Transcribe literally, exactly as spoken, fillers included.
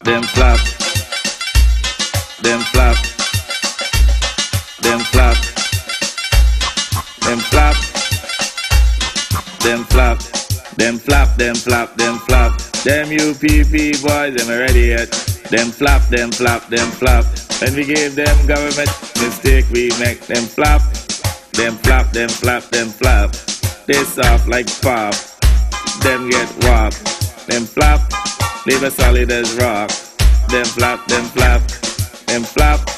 them flap, them flap, them flap, them flap, them flap, them flap, them flap, them flap. Them U P P boys, them ready yet. Them flap, them flap, them flap. When we give them government mistake, we make them flap, them flap, them flap, them flap. They soft like pop, them get wop. Them flap, leave us solid as rock. Them flap, them flap, them flap.